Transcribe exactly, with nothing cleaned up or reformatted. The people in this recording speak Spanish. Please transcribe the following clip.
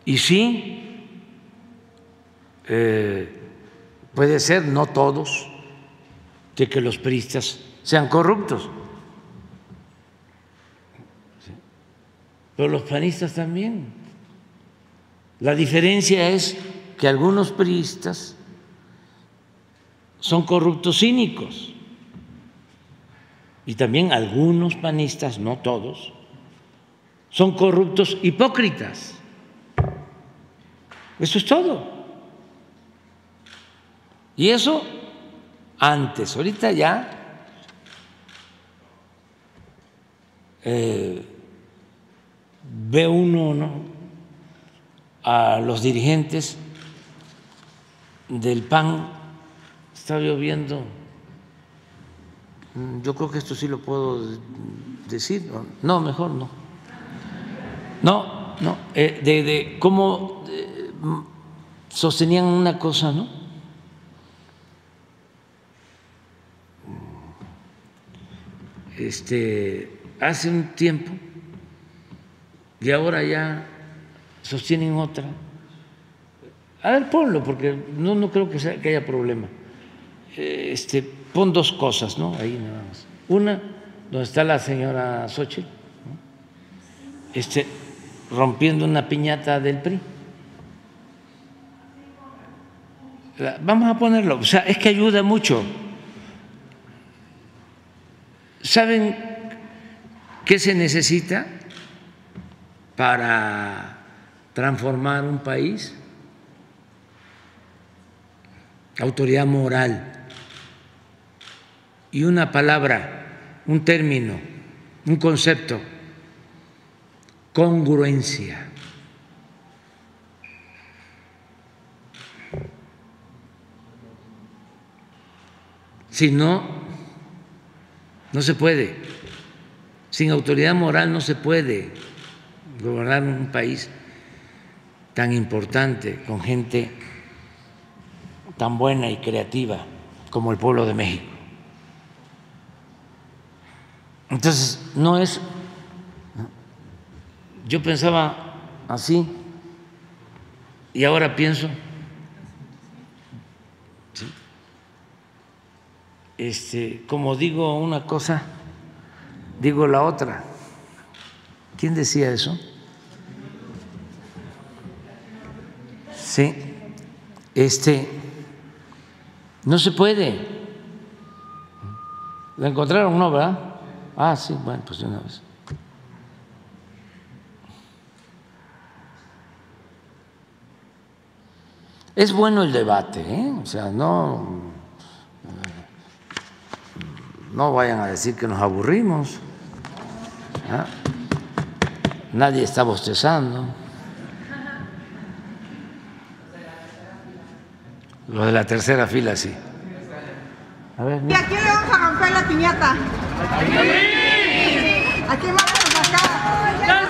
Y sí, eh, puede ser, no todos, de que los priistas sean corruptos, pero los panistas también. La diferencia es que algunos priistas son corruptos cínicos y también algunos panistas, no todos, son corruptos hipócritas. Eso es todo. Y eso antes, ahorita ya eh, ve uno, ¿no?, a los dirigentes del P A N. Estaba yo viendo, yo creo que esto sí lo puedo decir, no, mejor no, no, no, eh, de, de cómo eh, sostenían una cosa, ¿no? Este, hace un tiempo y ahora ya sostienen otra. A ver, ponlo, porque no, no creo que, sea, que haya problema. Este, pon dos cosas, ¿no? Ahí nada más. Una, donde está la señora Xochitl, ¿no?, este, rompiendo una piñata del P R I. La, vamos a ponerlo, o sea, es que ayuda mucho. ¿Saben qué se necesita para transformar un país? Autoridad moral. Y una palabra, un término, un concepto: congruencia. Si no, no se puede. Sin autoridad moral no se puede gobernar un país tan importante, con gente tan buena y creativa como el pueblo de México. Entonces, no es, yo pensaba así y ahora pienso, ¿sí?, este, como digo una cosa, digo la otra. ¿Quién decía eso? Sí, este, no se puede. ¿La encontraron, no, verdad? Ah, sí, bueno, pues de una vez. Es bueno el debate, ¿eh? O sea, no, no vayan a decir que nos aburrimos, ¿ah? Nadie está bostezando. Lo de la tercera fila, sí. A ver, ¿y a quién le vamos a romper la piñata? ¿A quién vamos a sacar?